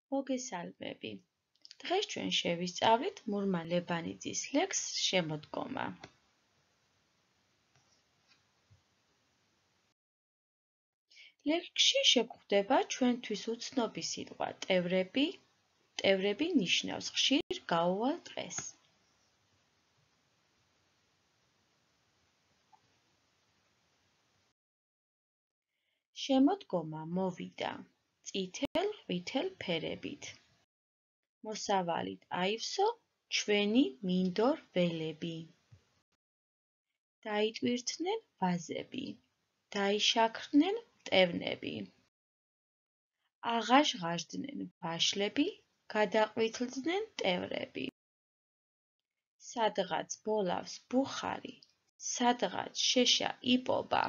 მოგესალმები. დღეს ჩვენ შევისწავლით მურმა ლებანიძის ლექსს შემოდგომა. ლექსში შეგვხვდება ჩვენთვის უცნობი სიტყვა ტევრები. ტევრები ნიშნავს ხშირ გაუვალ დღეს. შემოდგომა მოვიდა წითელ-ყვითელ ფერებით. მოსავალით აივსო ჩვენი მინდორ ველები. დაიტვირთნენ ვაზები, დაიშაქრნენ მტევნები. აღაშ-ღაშდნენ ვაშლები, გადაყვითლდნენ ტევრები. სადღაც ბოლავს ბუხარი, სადღაც შეშა იპობა.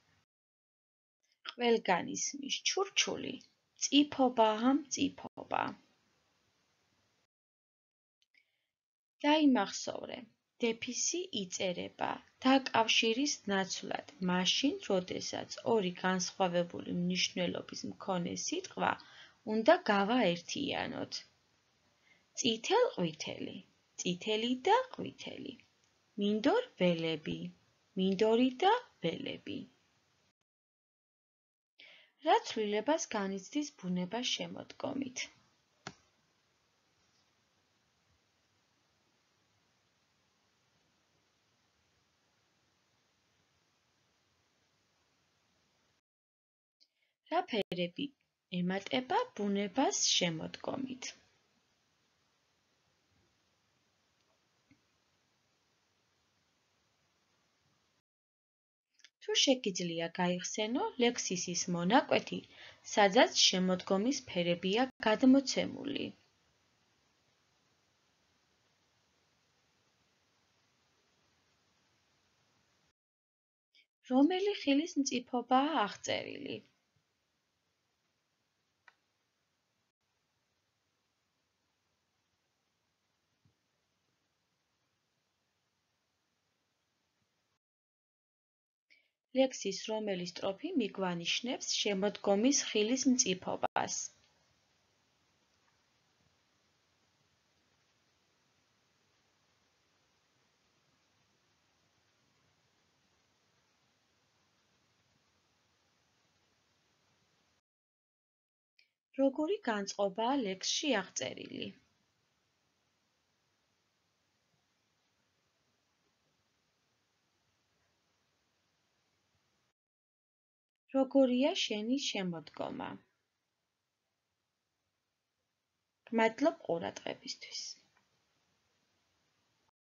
ყველგან ისმის ჩურჩული, მწიფობაა მწიფობა. დაიმახსოვრე, დეფისი იწერება დაკავშირის ნაცვლად მაშინ, როდესაც ორი განსხვავებული მნიშვნელობის მქონე სიტყვა უნდა გავაერთიანოთ. წითელ-ყვითელი, წითელი და ყვითელი. მინდორ ველები, მინდორი და ველები. რა ცვლილებას განიცდის ბუნება შემოდგომით? რა ფერები ემატება ბუნებას შემოდგომით? თუ შეგიძლია გაიხსენო ლექსის ის მონაკვეთი, სადაც შემოდგომის ფერებია გადმოცემული. რომელი ხილის მწიფობაა აღწერილი? ლექსის რომელი სტროფი მიგვანიშნებს შემოდგომის ხილის მწიფობას? როგორი განწყობაა ლექსში აღწერილი? როგორია შენი შემოდგომა? მადლობ ყურადღებისთვის.